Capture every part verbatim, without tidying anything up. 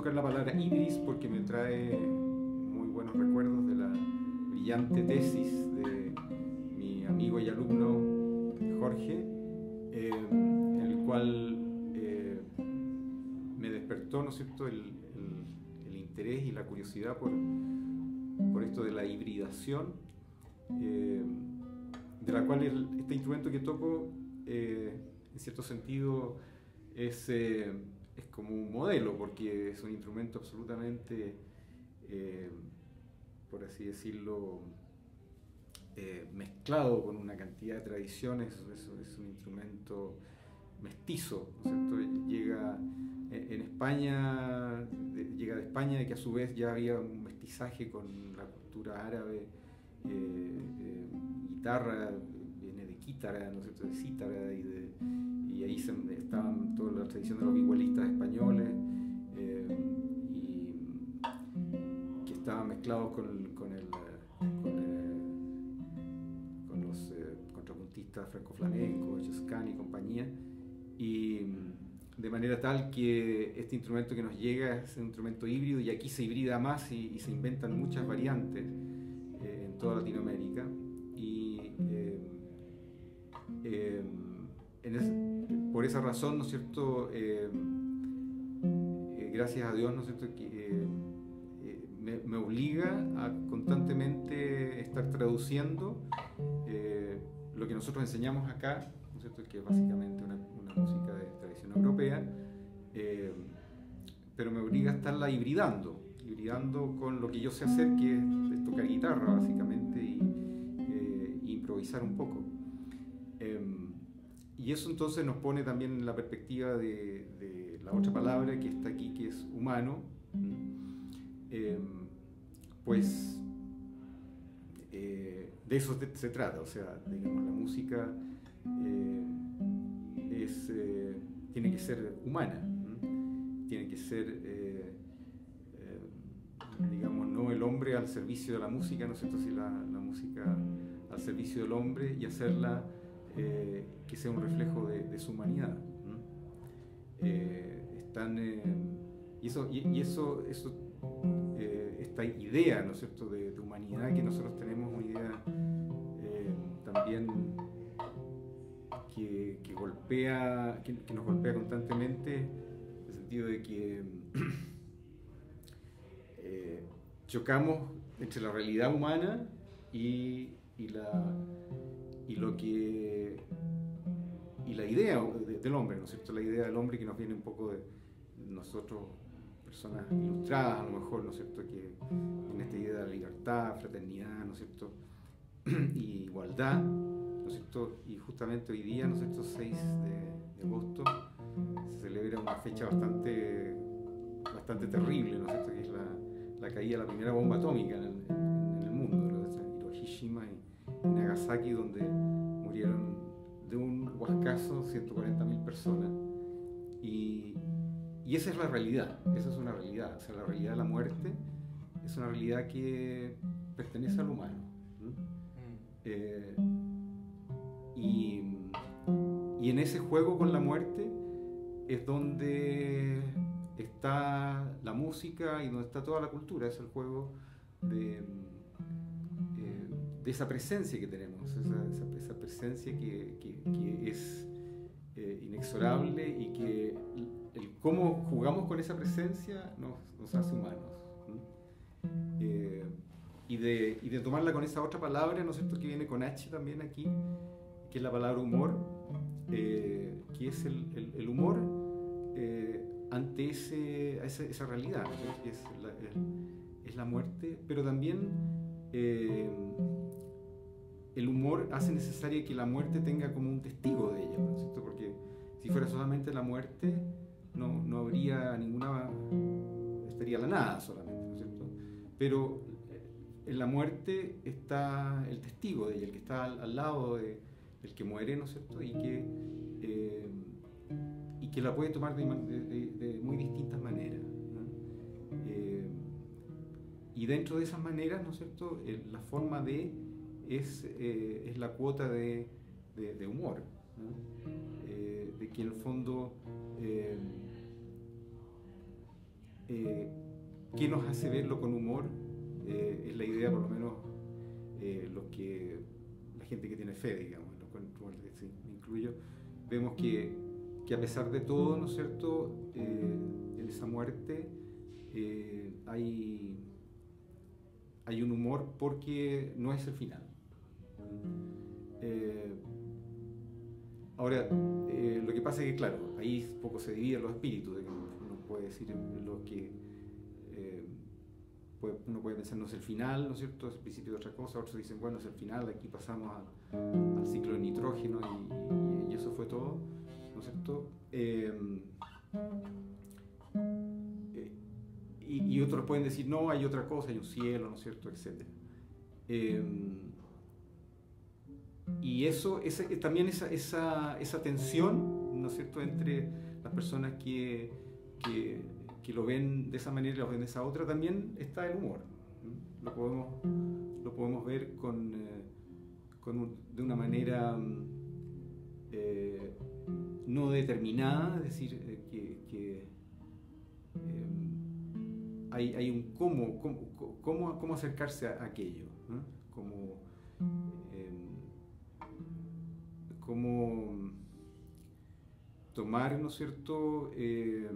tocar la palabra ibris porque me trae muy buenos recuerdos de la brillante tesis de mi amigo y alumno Jorge, eh, en el cual eh, me despertó, ¿no es cierto?, el, el, el interés y la curiosidad por, por esto de la hibridación, eh, de la cual el, este instrumento que toco, eh, en cierto sentido, es, eh, es como un modelo, porque es un instrumento absolutamente, eh, por así decirlo, eh, mezclado con una cantidad de tradiciones. Es, es un instrumento mestizo, ¿no es cierto? Llega en, en España, de, llega de España, y que a su vez ya había un mestizaje con la cultura árabe. eh, eh, guitarra viene de quítara, ¿no es cierto?, de cítara, y, de, y ahí se, estaban toda la tradición de los vihuelistas españoles, eh, y que estaban mezclados con, con, el, con, el, con los eh, contrapuntistas franco-flamencos, Chescán y compañía, y de manera tal que este instrumento que nos llega es un instrumento híbrido, y aquí se hibrida más y, y se inventan muchas variantes eh, en toda Latinoamérica. Y eh, eh, en es, por esa razón, ¿no es cierto?, eh, eh, gracias a Dios, ¿no es cierto?, que eh, eh, me, me obliga a constantemente estar traduciendo eh, lo que nosotros enseñamos acá, ¿no es cierto?, que es básicamente una, una música de tradición europea, eh, pero me obliga a estarla hibridando, hibridando con lo que yo sé hacer, que es, es tocar guitarra básicamente, y eh, improvisar un poco. Eh, y eso entonces nos pone también en la perspectiva de, de la otra palabra que está aquí, que es humano. Eh, pues eh, de eso te, se trata, o sea, digamos, la música eh, es, eh, tiene que ser humana, ¿m? Tiene que ser, eh, eh, digamos, no el hombre al servicio de la música, ¿no es cierto?, sino la, la música al servicio del hombre, y hacerla eh, que sea un reflejo de, de su humanidad. Eh, están, eh, y eso, y, y eso, eso eh, esta idea, ¿no es cierto?, de, de humanidad que nosotros tenemos, una idea eh, también que, que golpea, que, que nos golpea constantemente, en el sentido de que eh, chocamos entre la realidad humana y, y, la, y lo que y la idea de, del hombre, ¿no es cierto?, la idea del hombre que nos viene un poco de nosotros, personas ilustradas a lo mejor, ¿no es cierto?, que en esta idea de la libertad, fraternidad, ¿no es cierto?, y igualdad, ¿no es cierto?, y justamente hoy día, ¿no es cierto?, seis de, de agosto, se celebra una fecha bastante, bastante terrible, ¿no es cierto?, que es la, la caída de la primera bomba atómica en el, en, en el mundo, ¿no? Hiroshima y Nagasaki, donde murieron de un huascazo ciento cuarenta mil personas. Y, y esa es la realidad, esa es una realidad, o sea, la realidad de la muerte es una realidad que pertenece al humano. ¿No? Eh, y, y en ese juego con la muerte es donde está la música y donde está toda la cultura, es el juego de, eh, de esa presencia que tenemos, esa, esa, esa presencia que, que, que es eh, inexorable, y que el, el cómo jugamos con esa presencia nos, nos hace humanos. Eh, y, de, y de tomarla con esa otra palabra, ¿no es cierto?, que viene con H también aquí, que es la palabra humor, eh, que es el, el, el humor eh, ante ese, esa, esa realidad, ¿no? Que es la, es, es la muerte, pero también eh, el humor hace necesario que la muerte tenga como un testigo de ella, ¿no es cierto?, porque si fuera solamente la muerte, no, no habría ninguna, estaría la nada solamente, ¿no es cierto?, pero en la muerte está el testigo de ella, el que está al, al lado de, del que muere, ¿no es cierto?, y que, eh, y que la puede tomar de, de, de muy distintas maneras, ¿no? Eh, y dentro de esas maneras, ¿no es cierto?, eh, la forma de es, eh, es la cuota de, de, de humor, ¿no? Eh, de que en el fondo eh, eh, ¿qué nos hace verlo con humor? Eh, es la idea, por lo menos, eh, los que, la gente que tiene fe, digamos, en lo cual sí, me incluyo, vemos que, que a pesar de todo, ¿no es cierto?, eh, en esa muerte eh, hay, hay un humor porque no es el final. Eh, ahora, eh, lo que pasa es que, claro, ahí un poco se dividen los espíritus, de que uno puede decir los que eh, puede, uno puede pensar no es el final, ¿no es cierto?, es el principio de otra cosa. Otros dicen, bueno, es el final, aquí pasamos a, al ciclo de nitrógeno y, y, y eso fue todo, ¿no es cierto? Eh, eh, y, y otros pueden decir, no, hay otra cosa, hay un cielo, ¿no es cierto?, etcétera. Eh, y eso, esa, también esa, esa, esa tensión, ¿no es cierto?, entre las personas que, que, que lo ven de esa manera y lo ven de esa otra, también está el humor. ¿Mm? Lo podemos, lo podemos ver con, eh, con un, de una manera eh, no determinada, es decir, eh, que, que eh, hay, hay un cómo, cómo, cómo, cómo acercarse a aquello, ¿no? Como, eh, cómo tomar, ¿no es cierto?, eh,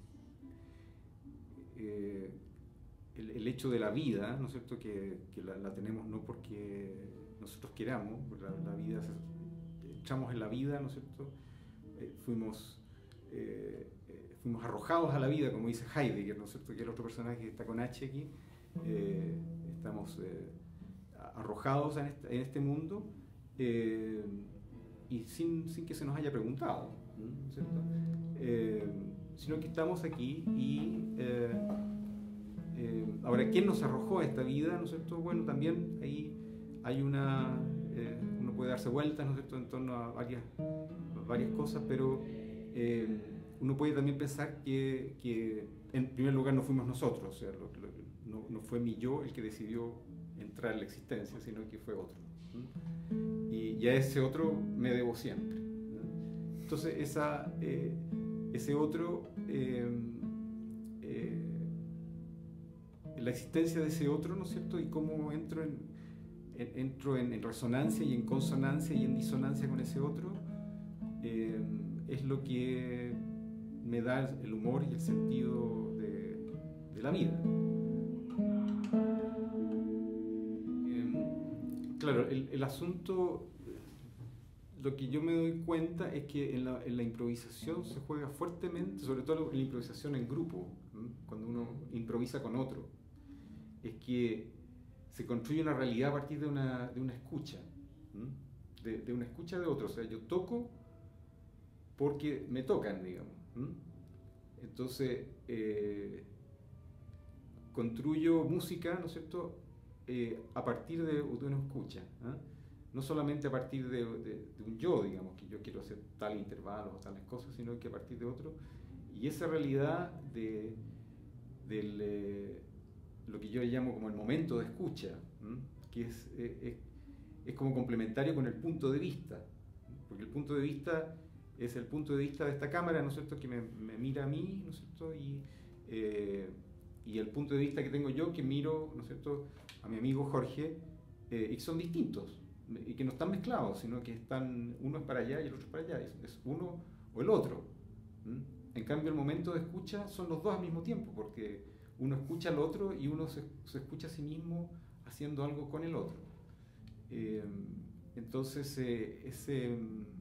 eh, el, el hecho de la vida, ¿no es cierto?, que, que la, la tenemos no porque nosotros queramos, la, la vida, entramos en la vida, ¿no es cierto?, eh, fuimos, eh, eh, fuimos arrojados a la vida, como dice Heidegger, ¿no es cierto?, que es el otro personaje que está con H aquí, eh, estamos eh, arrojados en este, en este mundo, eh, y sin, sin que se nos haya preguntado, ¿no es cierto?, eh, sino que estamos aquí y eh, eh, ahora, ¿quién nos arrojó a esta vida?, ¿no es cierto? Bueno, también ahí hay una, eh, uno puede darse vueltas, ¿no es cierto?, en torno a varias, varias cosas, pero eh, uno puede también pensar que, que en primer lugar no fuimos nosotros, o sea, lo, lo, no, no fue mi yo el que decidió entrar en la existencia, sino que fue otro, ¿no? Y, y a ese otro me debo siempre, ¿no? Entonces, esa, eh, ese otro, eh, eh, la existencia de ese otro, ¿no es cierto?, y cómo entro en, en, entro en, en resonancia y en consonancia y en disonancia con ese otro, eh, es lo que me da el humor y el sentido de, de la vida. Eh, claro, el, el asunto, lo que yo me doy cuenta es que en la, en la improvisación se juega fuertemente, sobre todo en la improvisación en grupo, ¿eh?, cuando uno improvisa con otro, es que se construye una realidad a partir de una, de una escucha, ¿eh?, de, de una escucha de otro. O sea, yo toco porque me tocan, digamos, ¿eh? Entonces, eh, construyo música, ¿no es cierto?, eh, a partir de, de una escucha, ¿eh?, no solamente a partir de, de, de un yo, digamos, que yo quiero hacer tal intervalo o tales cosas, sino que a partir de otro. Y esa realidad de, del, eh, lo que yo llamo como el momento de escucha, ¿eh?, que es, eh, es, es como complementario con el punto de vista, porque el punto de vista es el punto de vista de esta cámara, ¿no es cierto?, que me, me mira a mí, ¿no es cierto?, y, eh, y el punto de vista que tengo yo, que miro, ¿no es cierto?, a mi amigo Jorge, eh, y que son distintos, y que no están mezclados, sino que están, uno es para allá y el otro es para allá, es, es uno o el otro. ¿Mm? En cambio, el momento de escucha son los dos al mismo tiempo, porque uno escucha al otro y uno se, se escucha a sí mismo haciendo algo con el otro. Eh, entonces, eh, ese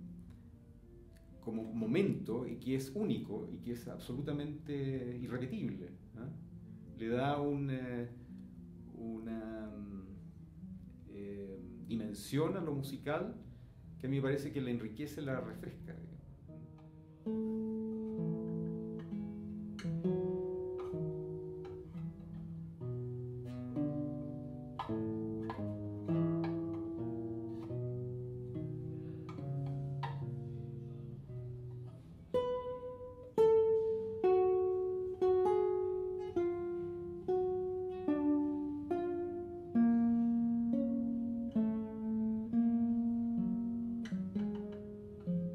como momento, y que es único y que es absolutamente irrepetible, ¿eh?, le da un, eh, una eh, dimensión a lo musical que a mí me parece que la enriquece, la refresca, digamos.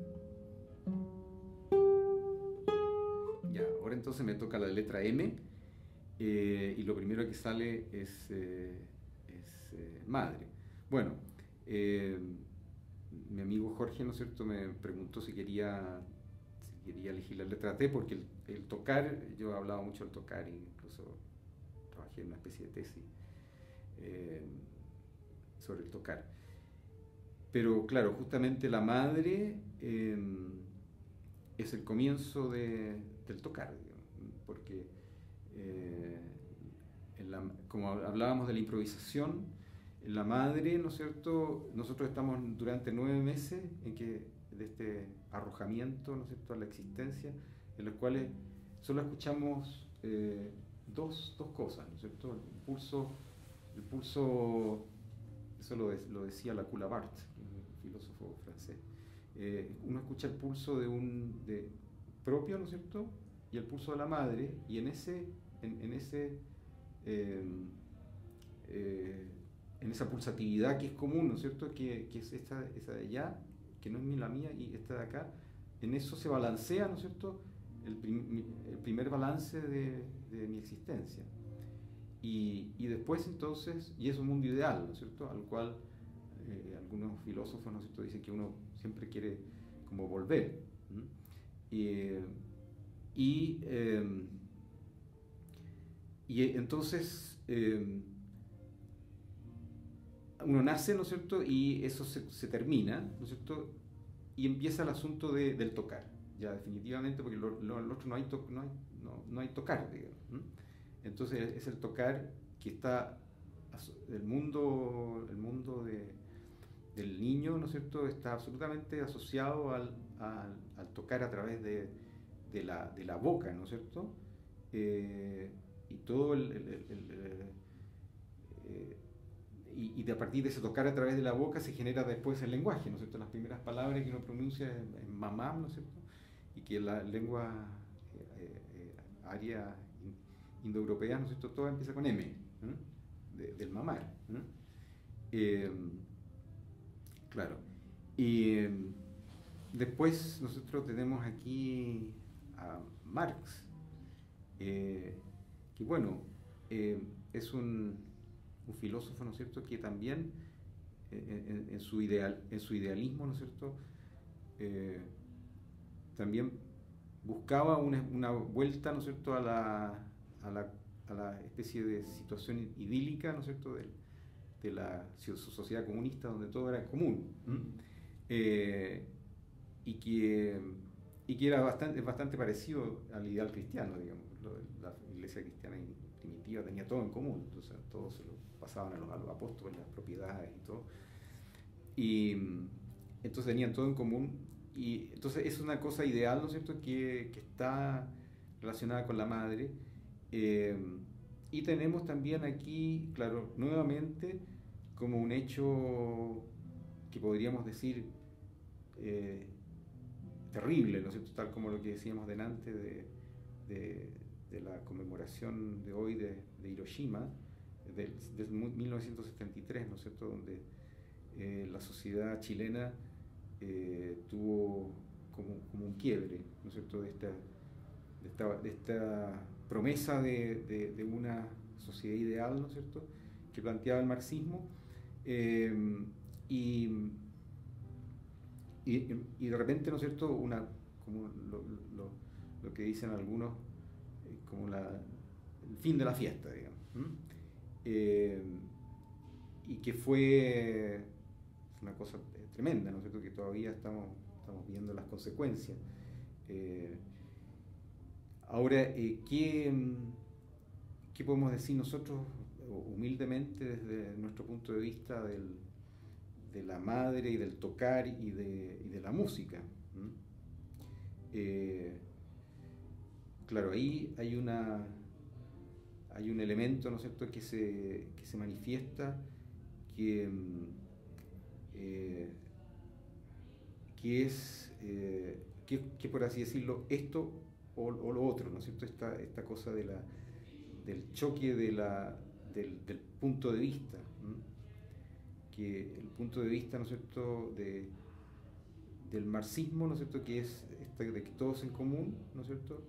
Entonces me toca la letra M, eh, y lo primero que sale es, eh, es eh, madre. Bueno, eh, mi amigo Jorge, ¿no es cierto?, me preguntó si quería, si quería elegir la letra T, porque el, el tocar, yo he hablado mucho del tocar, incluso trabajé en una especie de tesis eh, sobre el tocar. Pero claro, justamente la madre eh, es el comienzo de, del tocar, digamos, porque eh, en la, como hablábamos de la improvisación, en la madre, ¿no es cierto?, nosotros estamos durante nueve meses en que, de este arrojamiento, ¿no es cierto?, a la existencia, en los cuales solo escuchamos eh, dos, dos cosas, ¿no es cierto?, el pulso, el pulso, eso lo, de, lo decía Lacoue-Labarthe, un filósofo francés, eh, uno escucha el pulso de un de, propio, ¿no es cierto?, y el pulso de la madre, y en ese, en, en ese eh, eh, en esa pulsatividad que es común, ¿no es cierto?, que, que es esta, esa de allá, que no es ni la mía, y esta de acá, en eso se balancea, ¿no es cierto?, el, prim, el primer balance de, de mi existencia. Y, y después entonces, y es un mundo ideal, ¿no es cierto?, al cual eh, algunos filósofos, ¿no es cierto?, dicen que uno siempre quiere como volver. ¿Mm? Y, y, eh, y entonces eh, uno nace, ¿no es cierto?, y eso se, se termina, ¿no es cierto?, y empieza el asunto de, del tocar, ya definitivamente, porque lo, lo, lo otro no hay, to, no, hay, no, no hay tocar, digamos. ¿Mm? Entonces es el tocar que está, el mundo, el mundo de, del niño, ¿no es cierto?, está absolutamente asociado al, al, al tocar a través de, de, la, de la boca, ¿no es cierto?, eh, y todo el, el, el, el eh, y, y de a partir de ese tocar a través de la boca se genera después el lenguaje, ¿no es cierto?, las primeras palabras que uno pronuncia en, en mamá, ¿no es cierto?, y que la lengua eh, eh, aria indoeuropea, ¿no es cierto?, todo empieza con M, ¿eh? de, del mamar. ¿Eh? Eh, claro. Y eh, después nosotros tenemos aquí a Marx, eh, que bueno, eh, es un, un filósofo, ¿no es cierto?, que también eh, en, en, su ideal, en su idealismo, ¿no es cierto?, eh, también buscaba una, una vuelta, ¿no es cierto?, a la, a la, a la especie de situación idílica, ¿no es cierto?, de, de la sociedad comunista donde todo era común. ¿Mm? Eh, y, que, y que era bastante, bastante parecido al ideal cristiano, digamos. La iglesia cristiana primitiva tenía todo en común, entonces todos se lo pasaban a los, a los apóstoles, las propiedades y todo. Y entonces tenían todo en común. Y entonces es una cosa ideal, ¿no es cierto?, que, que está relacionada con la madre. Eh, y tenemos también aquí, claro, nuevamente, como un hecho que podríamos decir eh, terrible, ¿no es cierto?, tal como lo que decíamos delante de, de, de la conmemoración de hoy de, de Hiroshima, de, de mil novecientos setenta y tres, ¿no es cierto?, donde eh, la sociedad chilena Eh, tuvo como, como un quiebre, ¿no es cierto?, de esta, de esta, de esta promesa de, de, de una sociedad ideal, ¿no es cierto?, que planteaba el marxismo, eh, y, y, y de repente, ¿no es cierto?, una, como lo, lo, lo que dicen algunos, eh, como la, el fin de la fiesta, digamos, eh, y que fue una cosa tremenda, ¿no es cierto?, que todavía estamos, estamos viendo las consecuencias. Eh, ahora, eh, ¿qué, ¿qué podemos decir nosotros humildemente desde nuestro punto de vista del, de la madre y del tocar y de, y de la música? ¿Mm? Eh, claro, ahí hay, una, hay un elemento, ¿no es cierto?, que se, que se manifiesta, que eh, que es, eh, que, que por así decirlo, esto o, o lo otro, ¿no es cierto?, esta, esta cosa de la, del choque de la, del, del punto de vista, ¿no? Que el punto de vista, ¿no es cierto?, de, del marxismo, ¿no es cierto?, que es esta, de que todo es en común, ¿no es cierto?,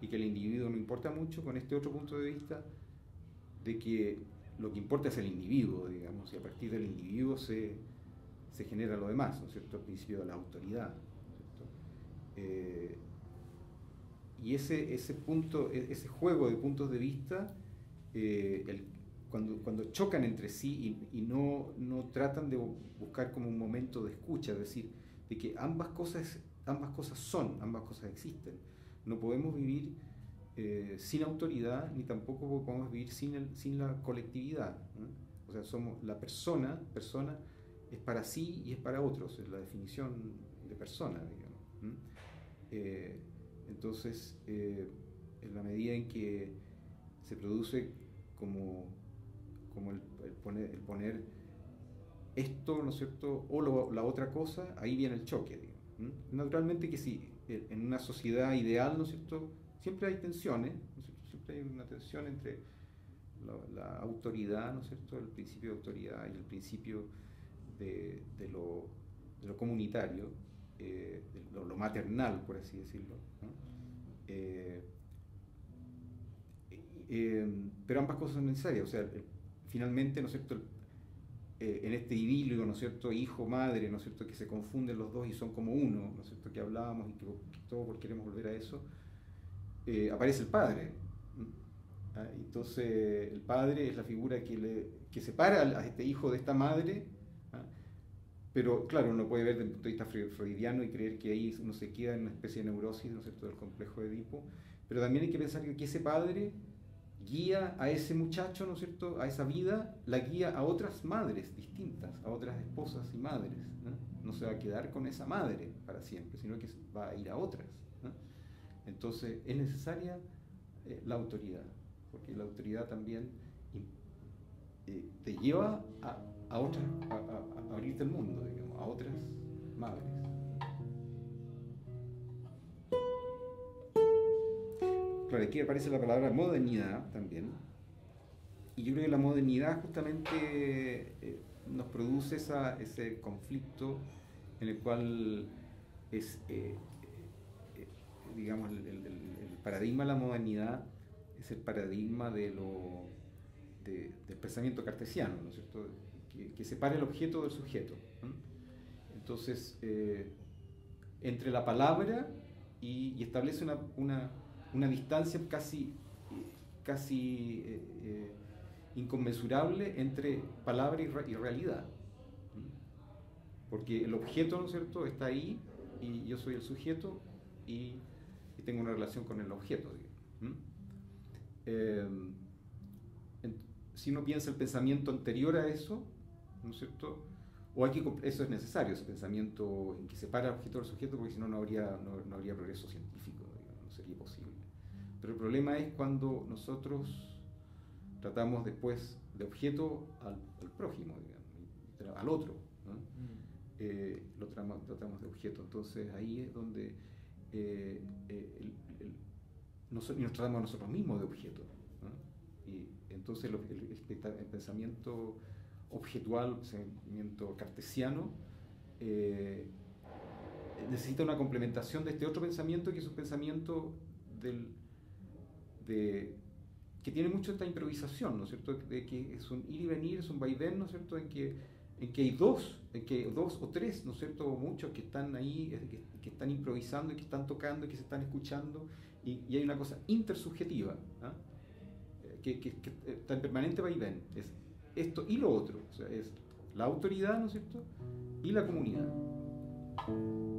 y que el individuo no importa mucho, con este otro punto de vista de que lo que importa es el individuo, digamos, y a partir del individuo se, se genera lo demás, ¿no es cierto?, el principio de la autoridad, ¿no es cierto? Eh, y ese, ese punto, ese juego de puntos de vista, eh, el, cuando, cuando chocan entre sí y, y no, no tratan de buscar como un momento de escucha, es decir, de que ambas cosas, ambas cosas son, ambas cosas existen. No podemos vivir eh, sin autoridad, ni tampoco podemos vivir sin, el, sin la colectividad, ¿no? O sea, somos la persona, persona es para sí y es para otros, es la definición de persona, digamos, ¿no? Eh, entonces, eh, en la medida en que se produce como, como el, el, poner, el poner esto, ¿no es cierto?, o lo, la otra cosa, ahí viene el choque, digamos, ¿no? Naturalmente que sí, en una sociedad ideal, ¿no es cierto?, siempre hay tensiones, ¿no es cierto?, siempre hay una tensión entre la, la autoridad, ¿no es cierto?, el principio de autoridad y el principio de, de, lo, de lo comunitario, eh, de lo, lo maternal, por así decirlo, ¿no? Eh, eh, pero ambas cosas son necesarias, o sea, finalmente, ¿no es cierto?, eh, en este idilio, ¿no es cierto?, hijo-madre, ¿no es cierto?, que se confunden los dos y son como uno, ¿no es cierto?, que hablábamos y que, que todos queremos volver a eso, eh, aparece el padre. ¿Ah? Entonces, el padre es la figura que, le, que separa a este hijo de esta madre, ¿ah? Pero claro, uno puede ver desde el punto de vista freudiano y creer que ahí uno se queda en una especie de neurosis, ¿no es cierto?, del complejo de Edipo, pero también hay que pensar que ese padre guía a ese muchacho, ¿no es cierto?, a esa vida, la guía a otras madres distintas, a otras esposas y madres, ¿no? No se va a quedar con esa madre para siempre, sino que va a ir a otras, ¿no? Entonces, es necesaria eh, la autoridad, porque la autoridad también eh, te lleva a, a otras, a, a, a abrirte el mundo, digamos, a otras madres. Claro, aquí aparece la palabra modernidad también, y yo creo que la modernidad justamente eh, nos produce esa, ese conflicto en el cual es, eh, eh, digamos, el, el, el paradigma de la modernidad es el paradigma de lo, de, del pensamiento cartesiano, ¿no es cierto?, que, que separa el objeto del sujeto, ¿no? Entonces, eh, entre la palabra y, y establece una, una, una distancia casi, casi eh, eh, inconmensurable entre palabra y, re, y realidad, ¿no? Porque el objeto, ¿no es cierto?, está ahí y yo soy el sujeto y, y tengo una relación con el objeto, digamos, ¿no? Eh, en, si uno piensa el pensamiento anterior a eso, ¿no es cierto?, o hay que, eso es necesario, ese pensamiento en que separa el objeto del sujeto, porque si no, no habría, no, no habría progreso científico, digamos, no sería posible. Pero el problema es cuando nosotros tratamos después de objeto al, al prójimo, digamos, al otro, ¿no? Mm. Eh, lo tratamos, tratamos de objeto. Entonces ahí es donde eh, eh, el, el, nos, nos tratamos a nosotros mismos de objeto, ¿no? Y entonces el, el, el, el pensamiento objetual, pensamiento cartesiano, eh, necesita una complementación de este otro pensamiento, que es un pensamiento del, de, que tiene mucho esta improvisación, ¿no es cierto?, de que es un ir y venir, es un vaivén, ¿no es cierto?, en que, en que hay dos, en que dos o tres, ¿no es cierto?, o muchos que están ahí, que, que están improvisando y que están tocando y que se están escuchando, y, y hay una cosa intersubjetiva, ¿eh? que, que, que está en permanente vaivén, es esto y lo otro, o sea, es la autoridad, ¿no es cierto?, y la comunidad.